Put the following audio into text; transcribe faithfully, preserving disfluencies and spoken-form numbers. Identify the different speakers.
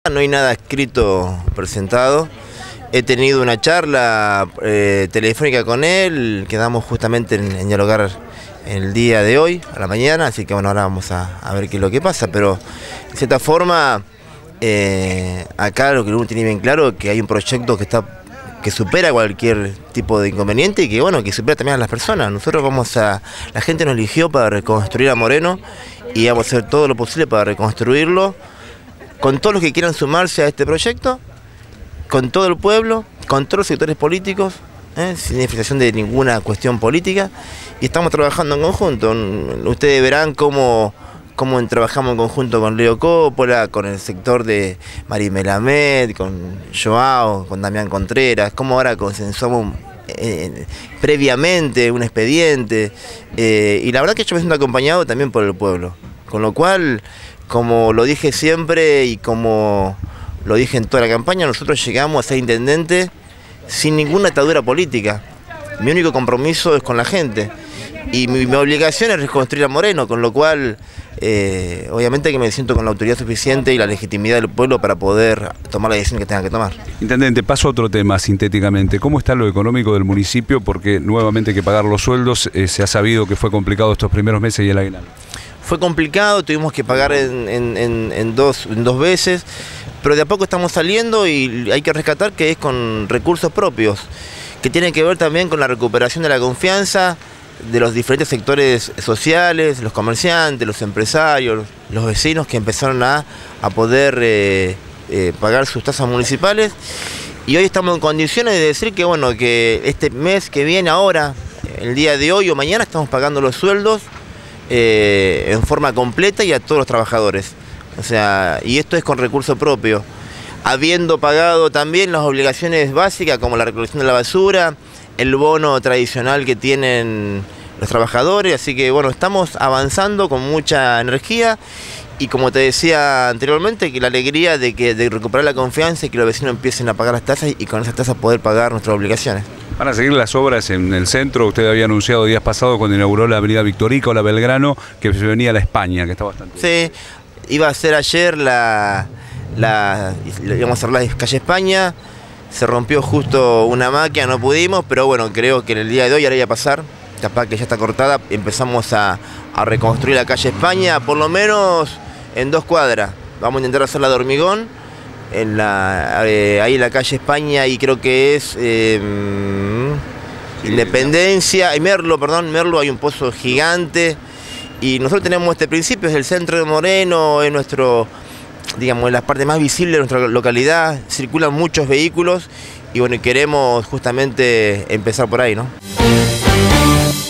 Speaker 1: No hay nada escrito presentado. He tenido una charla eh, telefónica con él, quedamos justamente en, en dialogar el día de hoy, a la mañana, así que bueno, ahora vamos a, a ver qué es lo que pasa, pero de cierta forma, eh, acá lo que uno tiene bien claro es que hay un proyecto que está que supera cualquier tipo de inconveniente y que bueno, que supera también a las personas. Nosotros vamos a, la gente nos eligió para reconstruir a Moreno y vamos a hacer todo lo posible para reconstruirlo con todos los que quieran sumarse a este proyecto, con todo el pueblo, con todos los sectores políticos, ¿eh? sin diferenciación de ninguna cuestión política, y estamos trabajando en conjunto. Ustedes verán cómo, cómo trabajamos en conjunto con Leo Coppola, con el sector de Mari Melamed, con Joao, con Damián Contreras, cómo ahora consensuamos eh, previamente un expediente, eh, y la verdad que yo me siento acompañado también por el pueblo, con lo cual, como lo dije siempre y como lo dije en toda la campaña, nosotros llegamos a ser intendente sin ninguna atadura política. Mi único compromiso es con la gente y mi, mi obligación es reconstruir a Moreno, con lo cual eh, obviamente que me siento con la autoridad suficiente y la legitimidad del pueblo para poder tomar la decisión que tenga que tomar.
Speaker 2: Intendente, paso a otro tema sintéticamente. ¿Cómo está lo económico del municipio? Porque nuevamente hay que pagar los sueldos, eh, se ha sabido que fue complicado estos primeros meses y el aguinaldo.
Speaker 1: Fue complicado, tuvimos que pagar en, en, en, en, dos, en dos veces, pero de a poco estamos saliendo y hay que rescatar que es con recursos propios, que tiene que ver también con la recuperación de la confianza de los diferentes sectores sociales, los comerciantes, los empresarios, los vecinos que empezaron a, a poder eh, eh, pagar sus tasas municipales. Y hoy estamos en condiciones de decir que, bueno, que este mes que viene ahora, el día de hoy o mañana, estamos pagando los sueldos Eh, en forma completa y a todos los trabajadores. O sea, y esto es con recurso propio, habiendo pagado también las obligaciones básicas como la recolección de la basura, el bono tradicional que tienen los trabajadores, así que bueno, estamos avanzando con mucha energía y como te decía anteriormente, que la alegría de, que, de recuperar la confianza y que los vecinos empiecen a pagar las tasas y con esas tasas poder pagar nuestras obligaciones.
Speaker 2: Van a seguir las obras en el centro. Usted había anunciado días pasados cuando inauguró la avenida Victorica o la Belgrano que se venía a la España, que está bastante...
Speaker 1: Sí, iba a ser ayer la, la, íbamos a hacer la calle España, se rompió justo una máquina, no pudimos, pero bueno, creo que en el día de hoy ahora iba a pasar, capaz que ya está cortada, empezamos a, a reconstruir la calle España, por lo menos en dos cuadras. Vamos a intentar hacerla de hormigón, en la, eh, ahí en la calle España y creo que es eh, sí, Independencia, y Merlo, perdón, Merlo, hay un pozo gigante y nosotros tenemos este principio, es el centro de Moreno, es nuestro, digamos, la parte más visible de nuestra localidad, circulan muchos vehículos y bueno, queremos justamente empezar por ahí, ¿no?